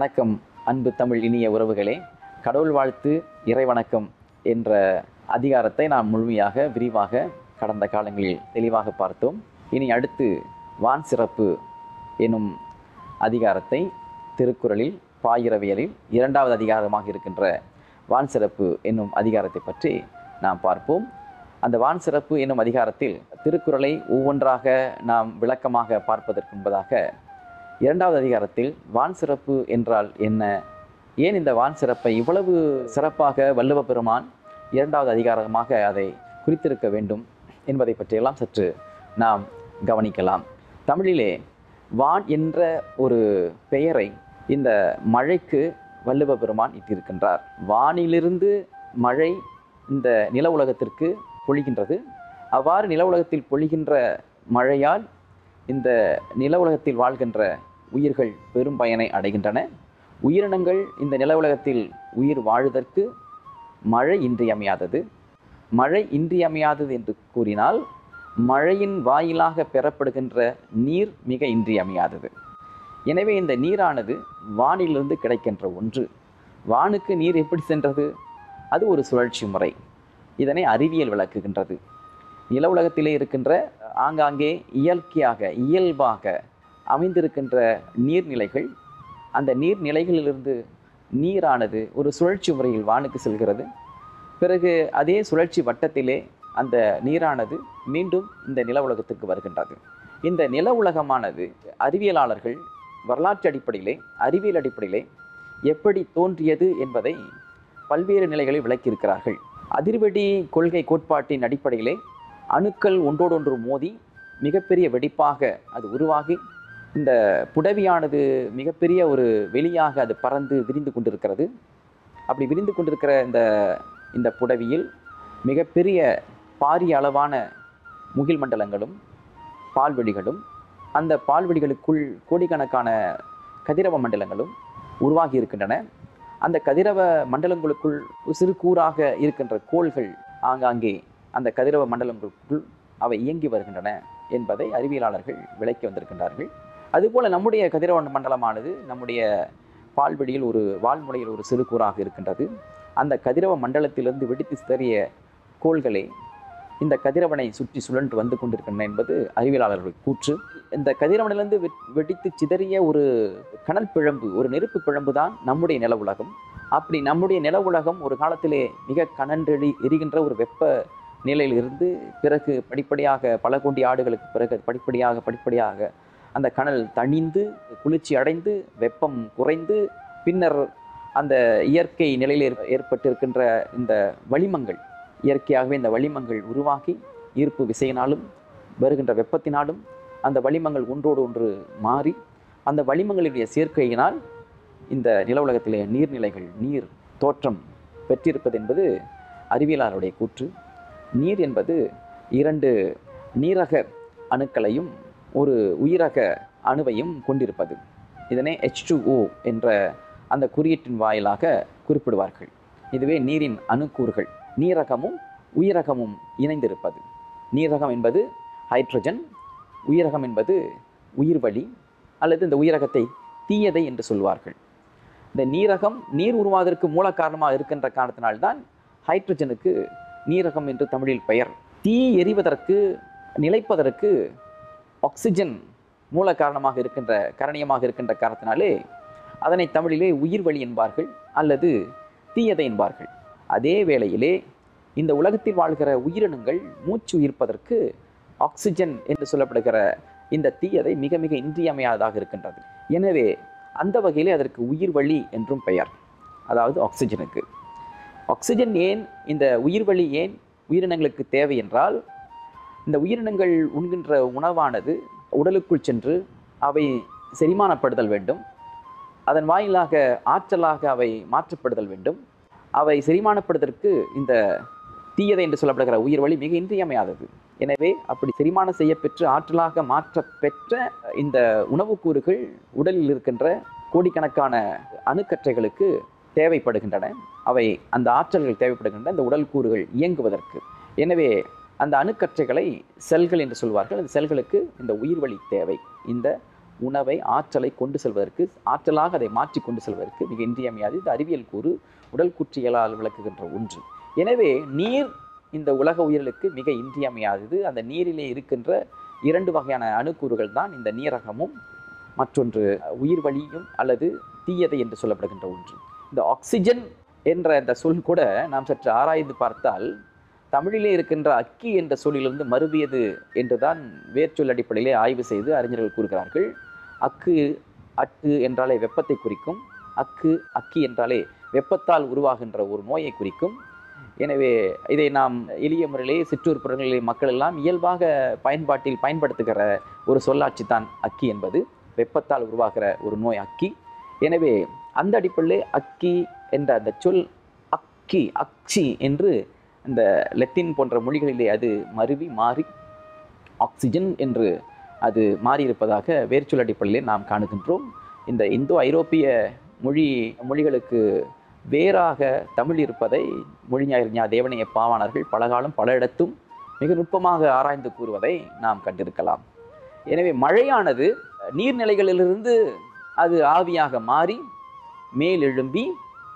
வணக்கம் அன்பு தமிழ் இனிய உறவுகளே. கடவுள் வாழ்த்து இறைவணக்கம் என்ற அதிகாரத்தை நாம் முழுமையாக விரிவாக கடந்த காலங்களில் தெளிவாக பார்த்தோம். இனி அடுத்து வான் சிறப்பு எனும் அதிகாரத்தை திருக்குறளில் பாயிரவியலில் 2வது அதிகாரமாக இருக்கின்ற வான் சிறப்பு என்னும் அதிகாரத்தை பற்றி நாம் பார்ப்போம். அந்த வான் சிறப்பு என்னும் அதிகாரத்தில் திருக்குறளை ஒவ்வொன்றாக நாம் விளக்கமாக பார்ப்பதற்கு முன்பதாக 2வது அதிகாரத்தில் வான் சிறப்பு என்றால் என்ன, ஏன் இந்த வான் சிறப்பை இவ்வளவு சிறப்பாக வள்ளுவ பெருமான் 2வது அதிகாரமாக அதை குறித்திருக்க வேண்டும் என்பதை பற்றியெல்லாம் சற்று நாம் கவனிக்கலாம். தமிழிலே வான் என்ற ஒரு பெயரை இந்த மழைக்கு வள்ளுவ பெருமான் இட்டிருக்கின்றார். வானிலிருந்து மழை இந்த நில உலகத்திற்கு பொழிகின்றது. அவ்வாறு நில உலகத்தில் பொழிகின்ற மழையால் இந்த நில உலகத்தில் வாழ்கின்ற உயிர்கள் பெரும் பயனை அடைகின்றன. உயிரினங்கள் இந்த நில உலகத்தில் உயிர் வாழுதற்கு மழை இன்றியமையாதது. மழை இன்றியமையாதது என்று கூறினால் மழையின் வாயிலாக பெறப்படுகின்ற நீர் மிக இன்றியமையாதது. எனவே இந்த நீரானது வானிலிருந்து கிடைக்கின்ற ஒன்று. வானுக்கு நீர் எப்படி சென்றது? அது ஒரு சுழற்சி முறை. இதனை அறிவியல் விளக்குகின்றது. நில உலகத்திலே இருக்கின்ற ஆங்காங்கே இயல்பாக அமைந்திருக்கின்ற நீர்நிலைகள், அந்த நீர்நிலைகளிலிருந்து நீரானது ஒரு சுழற்சி முறையில் வானுக்கு செல்கிறது. பிறகு அதே சுழற்சி வட்டத்திலே அந்த நீரானது மீண்டும் இந்த நில உலகத்துக்கு வருகின்றது. இந்த நில உலகமானது அறிவியலாளர்கள் வரலாற்று அடிப்படையிலே அறிவியல் அடிப்படையிலே எப்படி தோன்றியது என்பதை பல்வேறு நிலைகளில் விளக்கியிருக்கிறார்கள். அதிர்வெடி கொள்கை கோட்பாட்டின் அடிப்படையிலே அணுக்கள் ஒன்றோடொன்று மோதி மிகப்பெரிய வெடிப்பாக அது உருவாகி இந்த புடவியானது மிகப்பெரிய ஒரு வெளியாக அது பறந்து விரிந்து கொண்டிருக்கிறது. அப்படி விரிந்து கொண்டிருக்கிற இந்த புடவியில் மிகப்பெரிய பாரிய அளவான முகில் மண்டலங்களும் பால்வெளிகளும், அந்த பால்வெளிகளுக்குள் கோடிக்கணக்கான கதிரவ மண்டலங்களும் உருவாகி இருக்கின்றன. அந்த கதிரவ மண்டலங்களுக்குள் சிறு கூறாக இருக்கின்ற கோள்கள் ஆங்காங்கே அந்த கதிரவ மண்டலங்களுக்குள் அவை இயங்கி வருகின்றன என்பதை அறிவியலாளர்கள் விளக்கி வந்திருக்கின்றார்கள். அதுபோல் நம்முடைய கதிரவ மண்டலமானது நம்முடைய பால்வெளியில் ஒரு வால்முனையில் ஒரு சிறு கூறாக இருக்கின்றது. அந்த கதிரவ மண்டலத்திலிருந்து வெடித்து சிதறிய கோள்களே இந்த கதிரவனை சுற்றி சுழன்று வந்து கொண்டிருக்கின்றன என்பது அறிவியலாளர்கள் கூற்று. இந்த கதிரவனிலிருந்து வெடித்து சிதறிய ஒரு கனல் பிழம்பு, ஒரு நெருப்பு பிழம்பு தான் நம்முடைய நில உலகம். அப்படி நம்முடைய நில உலகம் ஒரு காலத்திலே மிக கனன்றெழி எரிகின்ற ஒரு வெப்ப நிலையில் இருந்து பிறகு படிப்படியாக பல கோடி ஆண்டுகளுக்கு பிறகு படிப்படியாக அந்த கனல் தணிந்து குளிர்ச்சி அடைந்து வெப்பம் குறைந்து பின்னர் அந்த இயற்கை நிலையில் ஏற்பட்டிருக்கின்ற இந்த வளிமங்கள், இயற்கையாகவே இந்த வளிமங்கள் உருவாகி ஈர்ப்பு விசையினாலும் வருகின்ற வெப்பத்தினாலும் அந்த வளிமங்கள் ஒன்றோடு ஒன்று மாறி அந்த வளிமங்களுடைய சேர்க்கையினால் இந்த நில உலகத்திலே நீர்நிலைகள் நீர் தோற்றம் பெற்றிருப்பது என்பது அறிவியலாளருடைய கூற்று. நீர் என்பது 2 நீரக அணுக்களையும் ஒரு உயிரக அணுவையும் கொண்டிருப்பது. இதனை H2O என்ற அந்த குறியீட்டின் வாயிலாக குறிப்பிடுவார்கள். இதுவே நீரின் அணுக்கூறுகள். நீரகமும் உயிரகமும் இணைந்திருப்பது. நீரகம் என்பது ஹைட்ரஜன், உயிரகம் என்பது உயிர்வளி அல்லது இந்த உயிரகத்தை தீயதை என்று சொல்வார்கள். இந்த நீரகம் நீர் உருவாவதற்கு மூல காரணமாக இருக்கின்ற காரணத்தினால்தான் ஹைட்ரஜனுக்கு நீரகம் என்று தமிழில் பெயர். தீ எரிவதற்கு நிலைப்பதற்கு ஆக்சிஜன் மூல காரணமாக இருக்கின்ற கரணியமாக இருக்கின்ற காரணத்தினாலே அதனை தமிழிலே உயிர்வளி என்பார்கள் அல்லது தீயதை என்பார்கள். அதே வேளையிலே இந்த உலகத்தில் வாழ்கிற உயிரினங்கள் மூச்சு உயிர்ப்பதற்கு ஆக்சிஜன் என்று சொல்லப்படுகிற இந்த தீயதை மிக மிக இன்றியமையாததாக இருக்கின்றது. எனவே அந்த வகையிலே அதற்கு உயிர்வளி என்றும் பெயர். அதாவது ஆக்சிஜனுக்கு. ஆக்சிஜன் ஏன், இந்த உயிர்வளி ஏன் உயிரினங்களுக்கு தேவை என்றால், இந்த உயிரினங்கள் உண்கின்ற உணவானது உடலுக்குள் சென்று அவை செரிமானப்படுதல் வேண்டும். அதன் வாயிலாக ஆற்றலாக அவை மாற்றப்படுதல் வேண்டும். அவை செரிமானப்படுவதற்கு இந்த தீயதை என்று சொல்லப்படுகிற உயிர்வளி மிக இன்றியமையாதது. எனவே அப்படி செரிமானம் செய்யப்பெற்று ஆற்றலாக மாற்றப்பெற்ற இந்த உணவுக்கூறுகள் உடலில் இருக்கின்ற கோடிக்கணக்கான அணுக்கற்றைகளுக்கு தேவைப்படுகின்றன. அவை அந்த ஆற்றல்கள் தேவைப்படுகின்றன இந்த உடல் கூறுகள் இயங்குவதற்கு. எனவே அந்த அணுக்கற்றைகளை செல்கள் என்று சொல்வார்கள். அந்த செல்களுக்கு இந்த உயிர்வளி தேவை, இந்த உணவை ஆற்றலை கொண்டு செல்வதற்கு, ஆற்றலாக அதை மாற்றி கொண்டு செல்வதற்கு மிக இன்றியமையாது. இது அறிவியல் கூறு, உடல் கூற்றியலால் விளக்குகின்ற ஒன்று. எனவே நீர் இந்த உலக உயிர்களுக்கு மிக இன்றியமையாதது. அந்த நீரிலே இருக்கின்ற 2 வகையான அணுக்கூறுகள் தான் இந்த நீரகமும், மற்றொன்று உயிர் வழியும் அல்லது தீயதை என்று சொல்லப்படுகின்ற ஒன்று. இந்த ஆக்சிஜன் என்ற இந்த சொல் கூட நாம் சற்று ஆராய்ந்து பார்த்தால் தமிழிலே இருக்கின்ற அக்கி என்ற சொல்லிலிருந்து மருவியது என்றுதான் வேர்ச்சொல் அடிப்படையிலே ஆய்வு செய்து அறிஞர்கள் கூறுகிறார்கள். அக்கு, அட்டு என்றாலே வெப்பத்தை குறிக்கும். அக்கு, அக்கி என்றாலே வெப்பத்தால் உருவாகின்ற ஒரு நோயை குறிக்கும். எனவே இதை நாம் எளிய முறையிலே சிற்றூர் புறங்களிலே மக்கள் எல்லாம் இயல்பாக பயன்படுத்துகிற ஒரு சொல்லாட்சி தான் அக்கி என்பது. வெப்பத்தால் உருவாகிற ஒரு நோய் அக்கி. எனவே அந்த அடிப்படையிலே அக்கி என்ற அந்த சொல் அக்கி, அக்சி என்று இந்த லத்தீன் போன்ற மொழிகளிலே அது மருவி மாறி ஆக்சிஜன் என்று அது மாறியிருப்பதாக வேர்ச்சொல் அடிப்படையிலே நாம் காணுகின்றோம். இந்த இந்தோ ஐரோப்பிய மொழிகளுக்கு வேறாக தமிழ் இருப்பதை மொழிஞாயிறு தேவனைய பாவாணர்கள் பலகாலம் பல இடத்தும் மிக நுட்பமாக ஆராய்ந்து கூறுவதை நாம் கண்டிருக்கலாம். எனவே மழையானது நீர்நிலைகளிலிருந்து அது ஆவியாக மாறி மேலெழும்பி,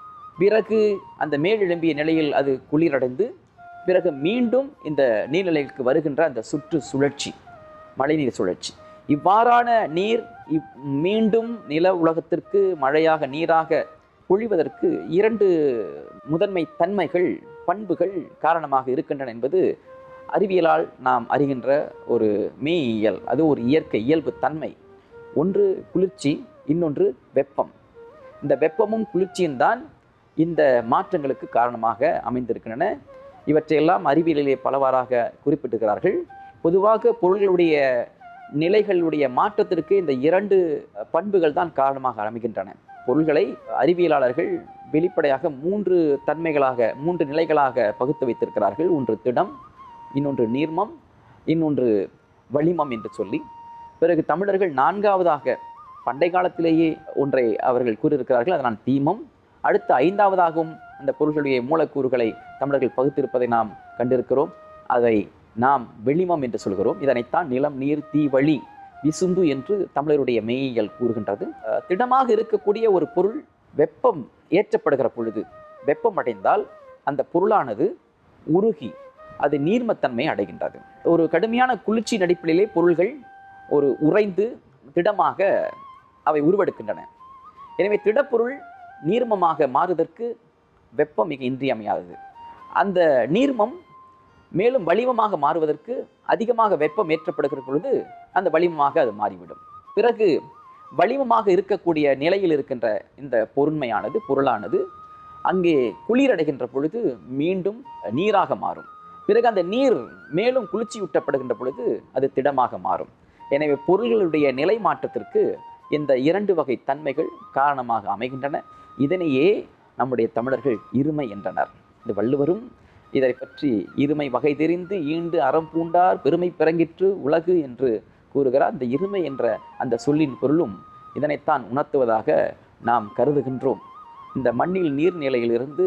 பிறகு அந்த மேலெழும்பிய நிலையில் அது குளிரடைந்து, பிறகு மீண்டும் இந்த நீர்நிலைக்கு வருகின்ற அந்த சுற்று சுழற்சி, மழைநீர் சுழற்சி. இவ்வாறான நீர் மீண்டும் நில உலகத்திற்கு மழையாக நீராக பொழிவதற்கு 2 முதன்மை தன்மைகள், பண்புகள் காரணமாக இருக்கின்றன என்பது அறிவியலால் நாம் அறிகின்ற ஒரு மெய்யியல். அது ஒரு இயற்கை இயல்பு தன்மை. ஒன்று குளிர்ச்சி, இன்னொன்று வெப்பம். இந்த வெப்பமும் குளிர்ச்சியும் தான் இந்த மாற்றங்களுக்கு காரணமாக அமைந்திருக்கின்றன. இவற்றையெல்லாம் அறிவியலிலே பலவாறாக குறிப்பிட்டிருக்கிறார்கள். பொதுவாக பொருள்களுடைய நிலைகளுடைய மாற்றத்திற்கு இந்த 2 பண்புகள் தான் காரணமாக அமைகின்றன. பொருள்களை அறிவியலாளர்கள் வெளிப்படையாக 3 தன்மைகளாக, 3 நிலைகளாக பகுத்து வைத்திருக்கிறார்கள். ஒன்று திடம், இன்னொன்று நீர்மம், இன்னொன்று வளிமம் என்று சொல்லி, பிறகு தமிழர்கள் 4வதாக பண்டை காலத்திலேயே ஒன்றை அவர்கள் கூறியிருக்கிறார்கள், அதனால் தீமம். அடுத்து 5வதாகவும் அந்த பொருள்களுடைய மூலக்கூறுகளை தமிழர்கள் பகுத்திருப்பதை நாம் கண்டிருக்கிறோம். அதை நாம் வெளிமம் என்று சொல்கிறோம். இதனைத்தான் நிலம், நீர், தீ, வழி, விசும்பு என்று தமிழருடைய மெய்யியல் கூறுகின்றது. திடமாக இருக்கக்கூடிய ஒரு பொருள் வெப்பம் ஏற்றப்படுகிற பொழுது, வெப்பம் அடைந்தால் அந்த பொருளானது உருகி அது நீர்மத்தன்மை அடைகின்றது. ஒரு கடுமையான குளிர்ச்சியின் அடிப்படையிலே பொருள்கள் ஒரு உறைந்து திடமாக அவை உருவெடுக்கின்றன. எனவே திடப்பொருள் நீர்மமாக மாறுவதற்கு வெப்பம் மிக இன்றியமையாதது. அந்த நீர்மம் மேலும் வளிமமாக மாறுவதற்கு அதிகமாக வெப்பம் ஏற்றப்படுகிற பொழுது அந்த வளிமமாக அது மாறிவிடும். பிறகு வளிமமாக இருக்கக்கூடிய நிலையில் இருக்கின்ற இந்த பொருளானது அங்கே குளிரடைகின்ற பொழுது மீண்டும் நீராக மாறும். பிறகு அந்த நீர் மேலும் குளிர்ச்சியூட்டப்படுகின்ற பொழுது அது திடமாக மாறும். எனவே பொருள்களுடைய நிலை மாற்றத்திற்கு இந்த 2 வகை தன்மைகள் காரணமாக அமைகின்றன. இதனையே நம்முடைய தமிழர்கள் இருமை என்றனர். இந்த வள்ளுவரும் இதை பற்றி இருமை வகை தெரிந்து ஈண்டு அறம் பூண்டார் பெருமை பிறங்கிற்று உலகு என்று கூறுகிறார். இந்த இருமை என்ற அந்த சொல்லின் பொருளும் இதனைத்தான் உணர்த்துவதாக நாம் கருதுகின்றோம். இந்த மண்ணில் நீர்நிலையிலிருந்து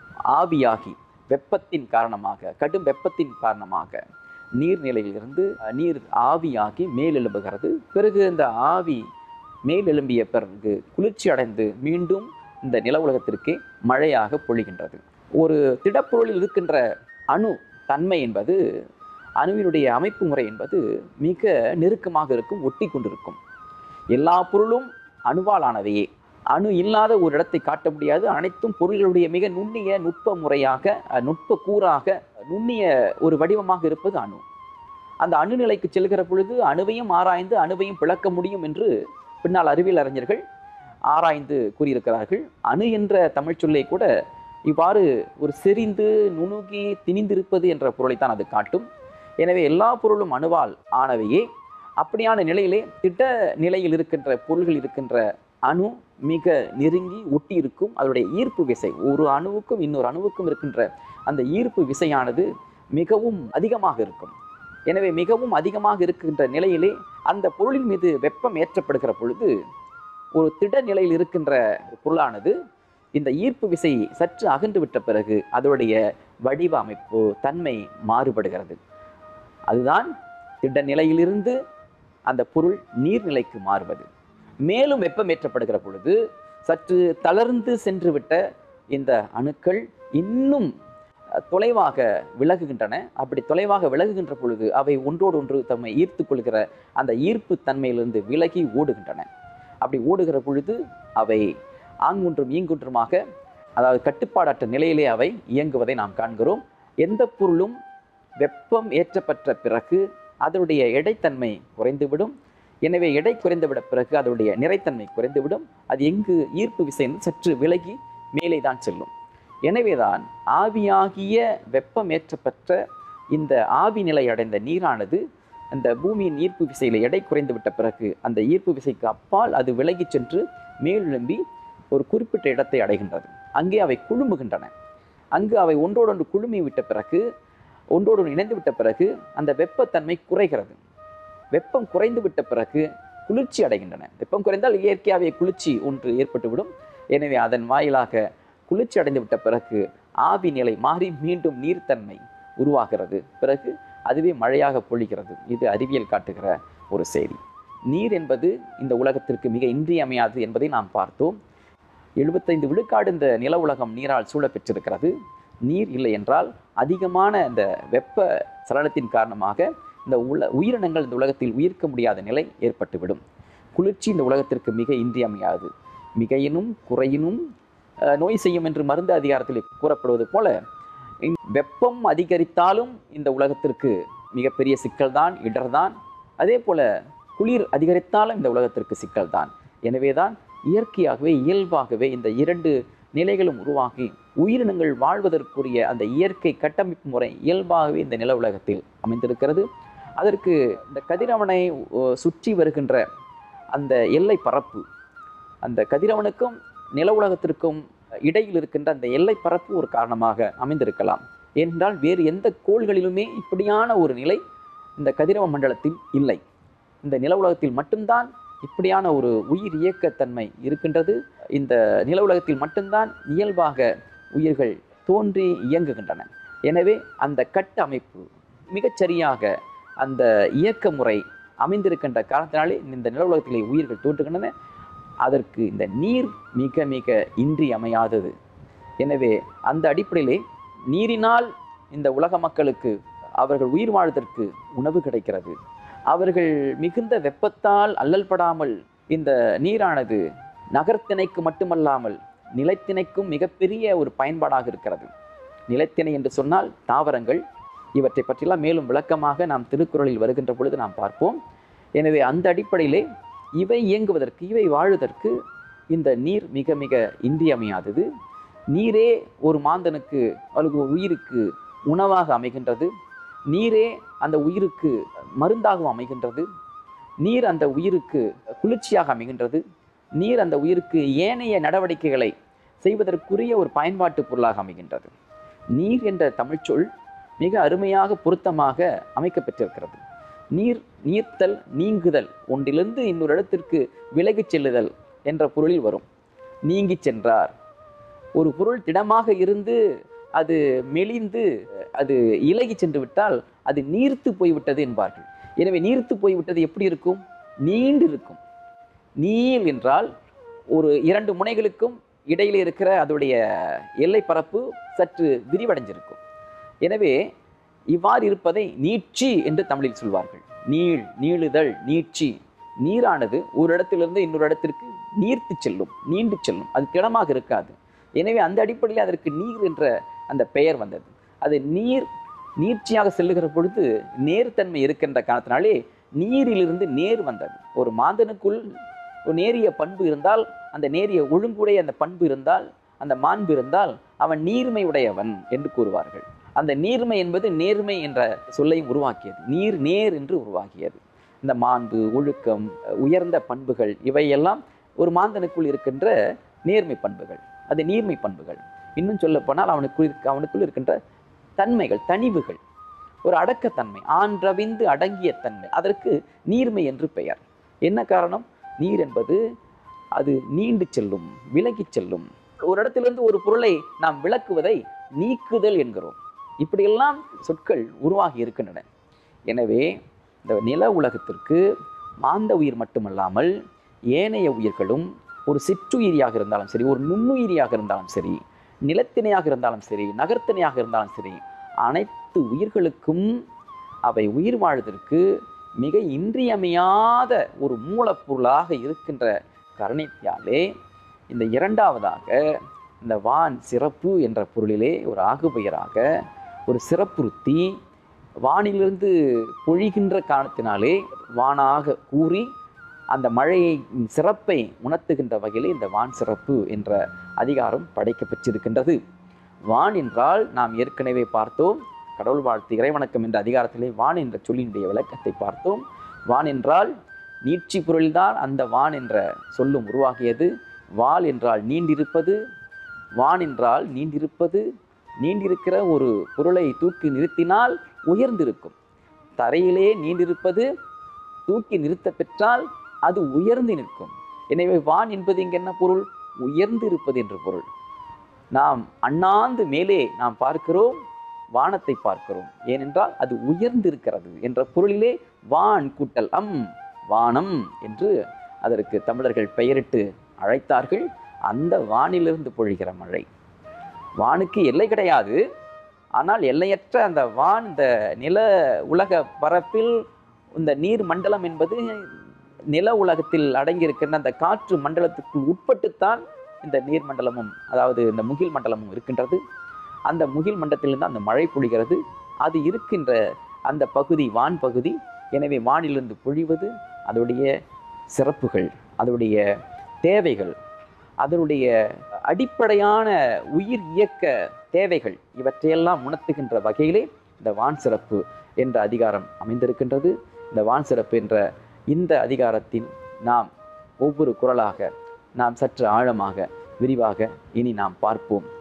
ஆவியாகி வெப்பத்தின் காரணமாக, கடும் வெப்பத்தின் காரணமாக நீர்நிலையிலிருந்து நீர் ஆவியாகி மேலெழும்புகிறது. பிறகு இந்த ஆவி மேலெழும்பிய பிறகு குளிர்ச்சி அடைந்து மீண்டும் இந்த நில உலகத்திற்கே மழையாக பொழிகின்றது. ஒரு திடப்பொருளில் இருக்கின்ற அணு தன்மை என்பது, அணுவினுடைய அமைப்பு முறை என்பது மிக நெருக்கமாக இருக்கும், ஒட்டி கொண்டிருக்கும். எல்லா பொருளும் அணுவால் ஆனவையே. அணு இல்லாத ஒரு இடத்தை காட்ட முடியாது. அனைத்தும் பொருள்களுடைய மிக நுண்ணிய நுட்ப முறையாக, நுட்ப கூறாக, நுண்ணிய ஒரு வடிவமாக இருப்பது அணு. அந்த அணு நிலைக்கு செல்கிற பொழுது அணுவையும் ஆராய்ந்து அணுவையும் பிளக்க முடியும் என்று பின்னால் அறிவியல் அறிஞர்கள் ஆராய்ந்து கூறியிருக்கிறார்கள். அணு என்ற தமிழ் சொல்லை கூட இவ்வாறு ஒரு செறிந்து நுணுகி திணிந்திருப்பது என்ற பொருளைத்தான் அது காட்டும். எனவே எல்லா பொருளும் அணுவால் ஆனவையே. அப்படியான நிலையிலே திட்ட நிலையில் இருக்கின்ற பொருள்கள் இருக்கின்ற அணு மிக நெருங்கி ஒட்டி இருக்கும். அதனுடைய ஈர்ப்பு விசை, ஒரு அணுவுக்கும் இன்னொரு அணுவுக்கும் இருக்கின்ற அந்த ஈர்ப்பு விசையானது மிகவும் அதிகமாக இருக்கும். எனவே மிகவும் அதிகமாக இருக்கின்ற நிலையிலே அந்த பொருளின் மீது வெப்பம் ஏற்றப்படுகிற பொழுது ஒரு திட நிலையில் இருக்கின்ற பொருளானது இந்த ஈர்ப்பு விசை சற்று அகன்று விட்ட பிறகு அதனுடைய வடிவ அமைப்பு, தன்மை மாறுபடுகிறது. அதுதான் திட நிலையிலிருந்து அந்த பொருள் நீர்நிலைக்கு மாறுவது. மேலும் வெப்பமேற்றப்படுகிற பொழுது சற்று தளர்ந்து சென்று விட்ட இந்த அணுக்கள் இன்னும் தொலைவாக விலகுகின்றன. அப்படி தொலைவாக விலகுகின்ற பொழுது அவை ஒன்றோடொன்று தம்மை ஈர்த்து கொள்கிற அந்த ஈர்ப்பு தன்மையிலிருந்து விலகி ஓடுகின்றன. அப்படி ஓடுகிற பொழுது அவை ஆங்கொன்றும் ஈங்கொன்றுமாக, அதாவது கட்டுப்பாடற்ற நிலையிலே அவை இயங்குவதை நாம் காண்கிறோம். எந்த பொருளும் வெப்பம் ஏற்றப்பட்ட பிறகு அதனுடைய எடைத்தன்மை குறைந்துவிடும். எனவே எடை குறைந்துவிட பிறகு அதனுடைய நிறைத்தன்மை குறைந்துவிடும். அது எங்கு ஈர்ப்பு விசை சற்று விலகி மேலே தான் செல்லும். எனவேதான் ஆவியாகிய வெப்பம் ஏற்றப்பட்ட இந்த ஆவி நிலை அடைந்த நீரானது அந்த பூமியின் ஈர்ப்பு விசையில் எடை குறைந்து விட்ட பிறகு அந்த ஈர்ப்பு விசைக்கு அப்பால் அது விலகி சென்று மேலெழும்பி ஒரு குறிப்பிட்ட இடத்தை அடைகின்றது. அங்கே அவை குழுமுகின்றன. அங்கு அவை ஒன்றோடொன்று குழுமி விட்ட பிறகு, ஒன்றோடு இணைந்து விட்ட பிறகு அந்த வெப்பத்தன்மை குறைகிறது. வெப்பம் குறைந்து விட்ட பிறகு குளிர்ச்சி அடைகின்றன. வெப்பம் குறைந்தால் இயற்கையாகவே குளிர்ச்சி ஒன்று ஏற்பட்டுவிடும். எனவே அதன் வாயிலாக குளிர்ச்சி அடைந்து விட்ட பிறகு ஆவி நிலை மாறி மீண்டும் நீர்த்தன்மை உருவாகிறது. பிறகு அதுவே மழையாக பொழிகிறது. இது அறிவியல் காட்டுகிற ஒரு செய்தி. நீர் என்பது இந்த உலகத்திற்கு மிக இன்றியமையாது என்பதை நாம் பார்த்தோம். 75 விழுக்காடு இந்த நில உலகம் நீரால் சூழ பெற்றிருக்கிறது. நீர் இல்லை என்றால் அதிகமான இந்த வெப்ப சலனத்தின் காரணமாக இந்த உயிரினங்கள் இந்த உலகத்தில் உயிர்க்க முடியாத நிலை ஏற்பட்டுவிடும். குளிர்ச்சி இந்த உலகத்திற்கு மிக இன்றியமையாது. மிகையினும் குறையினும் நோய் செய்யும் என்று மருந்து அதிகாரத்தில் கூறப்படுவது போல, வெப்பம் அதிகரித்தாலும் இந்த உலகத்திற்கு மிகப்பெரிய சிக்கல்தான், இடர்தான். அதே போல குளிர் அதிகரித்தாலும் இந்த உலகத்திற்கு சிக்கல்தான். எனவேதான் இயற்கையாகவே இயல்பாகவே இந்த இரண்டு நிலைகளும் உருவாகி உயிரினங்கள் வாழ்வதற்குரிய அந்த இயற்கை கட்டமைப்பு முறை இயல்பாகவே இந்த நில உலகத்தில் அமைந்திருக்கிறது. அதற்கு இந்த கதிரவனை சுற்றி வருகின்ற அந்த எல்லை பரப்பு, அந்த கதிரவனுக்கும் நில உலகத்திற்கும் இடையில் இருக்கின்ற அந்த எல்லை பரப்பு ஒரு காரணமாக அமைந்திருக்கலாம். ஏனென்றால் வேறு எந்த கோள்களிலுமே இப்படியான ஒரு நிலை இந்த கதிரவ மண்டலத்தில் இல்லை. இந்த நில உலகத்தில் மட்டும்தான் இப்படியான ஒரு உயிர் இயக்கத்தன்மை இருக்கின்றது. இந்த நில உலகத்தில் மட்டும்தான் இயல்பாக உயிர்கள் தோன்றி இயங்குகின்றன. எனவே அந்த கட்ட அமைப்பு மிகச்சரியாக அந்த இயக்க முறை அமைந்திருக்கின்ற காரணத்தினாலே இந்த நில உலகத்திலே உயிர்கள் தோன்றுகின்றன. அதற்கு இந்த நீர் மிக மிக இன்றியமையாதது. எனவே அந்த அடிப்படையிலே நீரினால் இந்த உலக மக்களுக்கு அவர்கள் உயிர் வாழ்வதற்கு உணவு கிடைக்கிறது. அவர்கள் மிகுந்த வெப்பத்தால் அல்லல்படாமல் இந்த நீரானது நகர்த்திணைக்கு மட்டுமல்லாமல் நிலத்திணைக்கும் மிகப்பெரிய ஒரு பயன்பாடாக இருக்கிறது. நிலத்திணை என்று சொன்னால் தாவரங்கள். இவற்றை பற்றியெல்லாம் மேலும் விளக்கமாக நாம் திருக்குறளில் வருகின்ற பொழுது நாம் பார்ப்போம். எனவே அந்த அடிப்படையிலே இவை இயங்குவதற்கு, இவை வாழுவதற்கு இந்த நீர் மிக மிக இன்றியமையாதது. நீரே ஒரு மாந்தனுக்கு அல்லது ஒரு உயிருக்கு உணவாக அமைகின்றது. நீரே அந்த உயிருக்கு மருந்தாகவும் அமைகின்றது. நீர் அந்த உயிருக்கு குளிர்ச்சியாக அமைகின்றது. நீர் அந்த உயிருக்கு ஏனைய நடவடிக்கைகளை செய்வதற்குரிய ஒரு பயன்பாட்டு பொருளாக அமைகின்றது. நீர் என்ற தமிழ்ச்சொல் மிக அருமையாக பொருத்தமாக அமைக்கப்பெற்றிருக்கிறது. நீர், நீர்த்தல், நீங்குதல், ஒன்றிலிருந்து இன்னொரு இடத்திற்கு விலகிச் செல்லுதல் என்ற பொருளில் வரும். நீங்கி சென்றார். ஒரு பொருள் திடமாக இருந்து அது மெலிந்து அது இலகி சென்று விட்டால் அது நீர்த்து போய்விட்டது என்பார்கள். எனவே நீர்த்து போய்விட்டது எப்படி இருக்கும்? நீண்டு இருக்கும். நீள் என்றால் ஒரு இரண்டு முனைகளுக்கும் இடையிலே இருக்கிற அதோடைய எல்லை பரப்பு சற்று விரிவடைஞ்சிருக்கும். எனவே இவ்வாறு இருப்பதை நீட்சி என்று தமிழில் சொல்வார்கள். நீள், நீளுதல், நீட்சி. நீரானது ஒரு இடத்திலிருந்து இன்னொரு இடத்திற்கு நீர்த்து செல்லும், நீண்டு செல்லும். அது திடமாக இருக்காது. எனவே அந்த அடிப்படையில் அதற்கு நீர் என்ற அந்த பெயர் வந்தது. அது நீர்ச்சியாக செல்லுகிற பொழுது நேர்த்தன்மை இருக்கின்ற காரணத்தினாலே நீரிலிருந்து நேர் வந்தது. ஒரு மாந்தனுக்குள் ஒரு நேரிய பண்பு இருந்தால், அந்த நேரிய ஒழுங்குடைய அந்த பண்பு இருந்தால், அந்த மாண்பு இருந்தால் அவன் நீர்மை உடையவன் என்று கூறுவார்கள். அந்த நீர்மை என்பது நேர்மை என்ற சொல்லையும் உருவாக்கியது. நீர் நேர் என்று உருவாக்கியது. இந்த மாண்பு, ஒழுக்கம், உயர்ந்த பண்புகள் இவையெல்லாம் ஒரு மாந்தனுக்குள் இருக்கின்ற நேர்மை பண்புகள். அது நீர்மை பண்புகள். இன்னும் சொல்லப்போனால் அவனுக்குள் இருக்கின்ற தன்மைகள், தனிவுகள், ஒரு அடக்கத்தன்மை, ஆன்றவிந்து அடங்கிய தன்மை. அதற்கு நீர்மை என்று பெயர். என்ன காரணம்? நீர் என்பது அது நீண்டு செல்லும், விலகி செல்லும். ஒரு இடத்திலிருந்து ஒரு பொருளை நாம் விளக்குவதை நீக்குதல் என்கிறோம். இப்படியெல்லாம் சொற்கள் உருவாகி இருக்கின்றன. எனவே இந்த நில உலகத்திற்கு மாந்த உயிர் மட்டுமல்லாமல் ஏனைய உயிர்களும் ஒரு சிற்றுயிரியாக இருந்தாலும் சரி, ஒரு நுண்ணுயிரியாக இருந்தாலும் சரி, நிலத்திணையாக இருந்தாலும் சரி, நகர்த்திணையாக இருந்தாலும் சரி, அனைத்து உயிர்களுக்கும் அவை உயிர் வாழ்வதற்கு மிக இன்றியமையாத ஒரு மூலப்பொருளாக இருக்கின்ற காரணத்தாலே இந்த இரண்டாவதாக இந்த வான் சிறப்பு என்ற பொருளிலே ஒரு ஆகுபெயராக ஒரு சிறப்புறுத்தி வானிலிருந்து பொழிகின்ற காரணத்தினாலே வானாக கூறி அந்த மழையை சிறப்பை உணர்த்துகின்ற வகையில் இந்த வான் சிறப்பு என்ற அதிகாரம் படைக்கப்பட்டிருக்கின்றது. வான் என்றால் நாம் ஏற்கனவே பார்த்தோம், கடவுள் வாழ்த்து இறைவணக்கம் என்ற அதிகாரத்திலே வான் என்ற சொல்லினுடைய விளக்கத்தை பார்த்தோம். வான் என்றால் நீட்சி பொருள்தான் அந்த வான் என்ற சொல்லும் உருவாகியது. வால் என்றால் நீண்டிருப்பது, வான் என்றால் நீண்டிருப்பது. நீண்டிருக்கிற ஒரு பொருளை தூக்கி நிறுத்தினால் உயர்ந்திருக்கும். தரையிலே நீண்டிருப்பது தூக்கி நிறுத்த பெற்றால் அது உயர்ந்து நிற்கும். எனவே வான் என்பது இங்கு என்ன பொருள்? உயர்ந்து இருப்பது என்று பொருள். நாம் அண்ணாந்து மேலே நாம் பார்க்கிறோம், வானத்தை பார்க்கிறோம். ஏனென்றால் அது உயர்ந்திருக்கிறது என்ற பொருளிலே வான் கூட்டல் வானம் என்று அதற்கு தமிழர்கள் பெயரிட்டு அழைத்தார்கள். அந்த வானிலிருந்து பொழிகிற மழை. வானுக்கு எல்லை கிடையாது. ஆனால் எல்லையற்ற அந்த வான், இந்த நில உலக பரப்பில் இந்த நீர் மண்டலம் என்பது நில உலகத்தில் அடங்கியிருக்கின்ற அந்த காற்று மண்டலத்துக்குள் உட்பட்டுத்தான் இந்த நீர் மண்டலமும், அதாவது இந்த முகில் மண்டலமும் இருக்கின்றது. அந்த முகில் மண்டலத்திலிருந்து அந்த மழை பொழிகிறது. அது இருக்கின்ற அந்த பகுதி வான் பகுதி. எனவே வானிலிருந்து பொழிவது அதனுடைய சிறப்புகள், அதனுடைய தேவைகள், அதனுடைய அடிப்படையான உயிர் இயக்க தேவைகள், இவற்றையெல்லாம் உணர்த்துகின்ற வகையிலே இந்த வான் சிறப்பு என்ற அதிகாரம் அமைந்திருக்கின்றது. இந்த வான் சிறப்பு என்ற இந்த அதிகாரத்தின் நாம் ஒவ்வொரு குறளாக நாம் சற்று ஆழமாக விரிவாக இனி நாம் பார்ப்போம்.